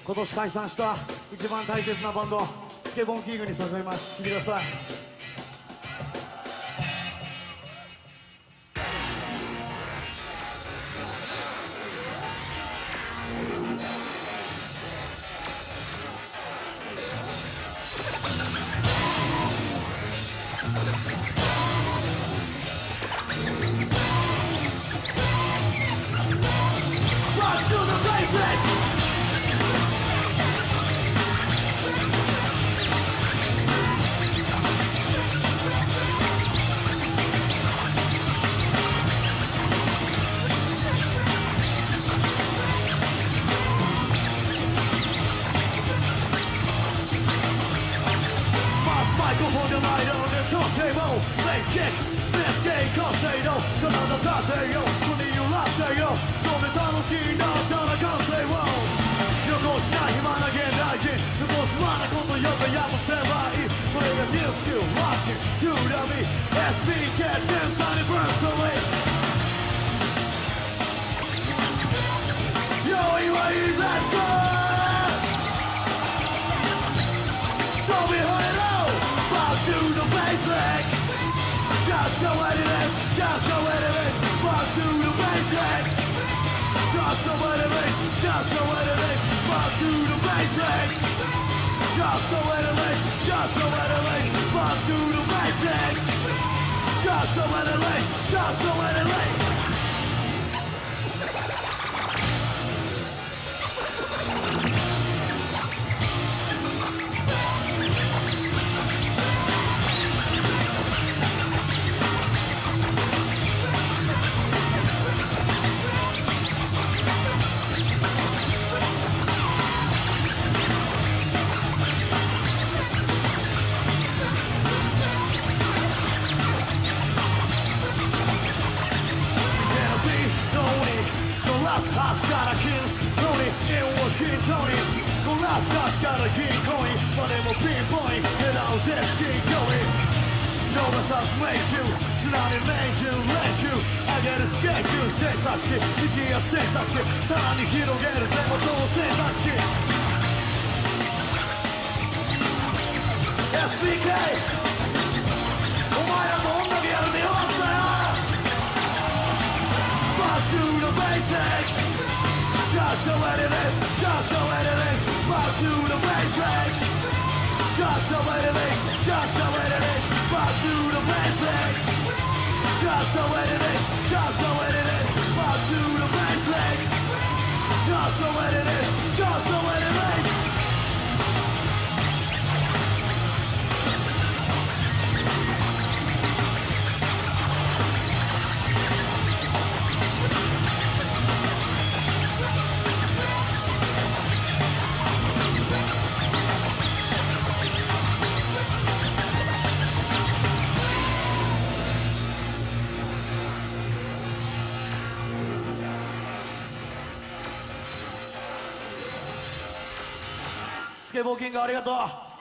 今年解散した一番大切なバンドスケボンキングに捧げます。聴いてください。Turntable, bass kick, snare skate, 完成の体立てよ国揺らせよそんで楽しいなったら完成を残しない暇な現代人残しまなことよくやむせばいいこれが New Skill Rocking to the beat SBK 10th Anniversary Yo, you ready? Let's go! Don't be hurting out Box to the basic Just show what it is Just show what it is Box to the basic Just show what it is Just show what it is Box to the basic Just show what it is Just show what it is Box to the basic Just show what it is Just show what it is確かな金トニー円は金トニーこなす確かな銀行員までもピンポイント狙うぜ至近距離逃さず命中つなに命中連中上げるスケジュール制作し一夜制作し棚に広げるぜ元を選択し SBK お前らと同じやるでよかったよ Box to the basic Just show what it is, just show what it is Back to the basic Just show what it is, just show what it is Back to the basic Just show what it is, just show what it is Back to the basic Just show what it is, just show what it isスケボーキングありがとう。